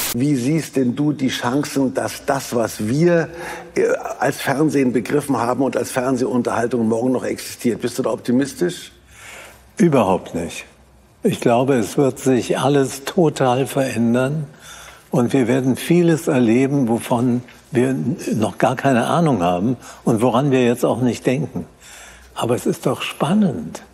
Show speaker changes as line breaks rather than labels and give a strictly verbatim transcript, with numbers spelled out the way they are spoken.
Wie siehst denn du die Chancen, dass das, was wir als Fernsehen begriffen haben und als Fernsehunterhaltung morgen noch existiert? Bist du da optimistisch?
Überhaupt nicht. Ich glaube, es wird sich alles total verändern und wir werden vieles erleben, wovon wir noch gar keine Ahnung haben und woran wir jetzt auch nicht denken. Aber es ist doch spannend.